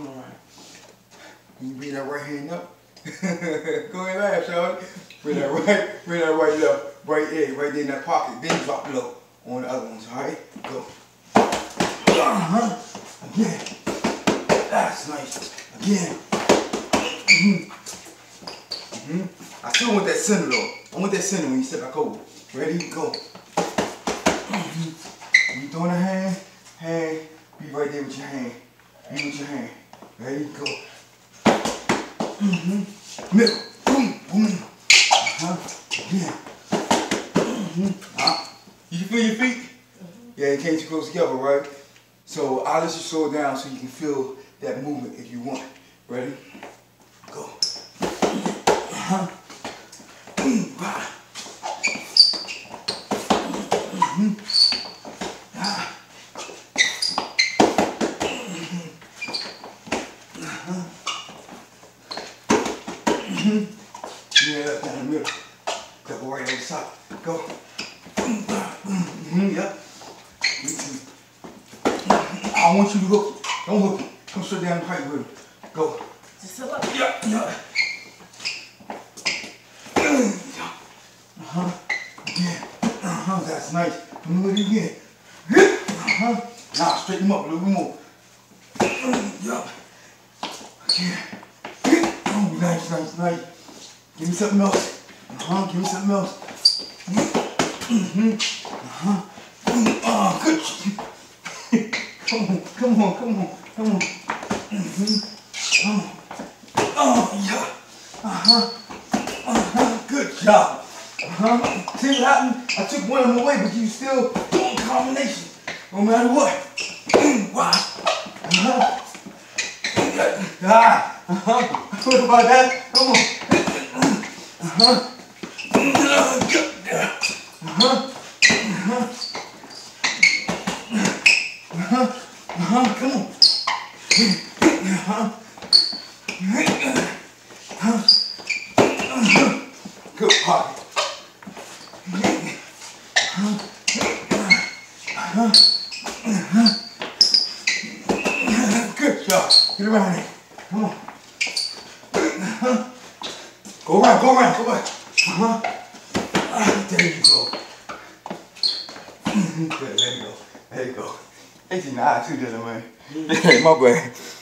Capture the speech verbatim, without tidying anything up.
Alright. You bring that right hand up. Go ahead, laugh, Charlie. Bring that right, bring that right up, right there, right there in that pocket. Then drop low on the other ones, alright? Go. Uh-huh. Again. That's nice. Again. Mm-hmm. Mm-hmm. I still want that center though. I want that center when you step back over. Ready? Go. Mm-hmm. You throwing a hand, hand, be right there with your hand. Be with your hand. Ready? Go. Mm-hmm. Middle. Boom. Boom. Uh-huh. Again. Mm-hmm. Uh, you can feel your feet? Yeah, it came too close together, right? So I'll let you slow it down so you can feel that movement if you want. Ready? Go. Uh-huh. Mm-hmm. Ah. Mm-hmm. Uh-huh. Mm-hmm. Yeah, up down the middle. Double right over the top. Go. Mm-hmm. Yep. I want you to hook. Don't hook it. Come straight down the pipe with it. Go. Just a little. Yeah, yeah. Uh-huh. Yeah. Uh-huh. That's nice. Come do it again. Uh-huh. Now straighten them up a little bit more. Yup. Yeah. Oh, nice, nice, nice. Give me something else. Uh-huh. Give me something else. Mm-hmm. Uh-huh. Oh, good. Come on, come on, come on, come on. Mm-hmm. Oh, oh, yeah. Uh-huh. Uh-huh. Good job. Uh-huh. See what happened? I took one of them away, but you still doing combination. No matter what. Wow. Uh-huh. Ah. Uh-huh. What about that? Come on. Uh-huh. Uh-huh. Uh-huh. Uh-huh. Uh-huh. Come on. Uh-huh. Uh-huh. Uh-huh. Good pocket. Uh-huh. Uh-huh. Uh-huh. Good job. Get around there. Come on. Uh-huh. Go around, go around, go back. Uh-huh. Ah, there you go. Good, there you go. There you go. eighteen nine too, didn't I, man? My bad.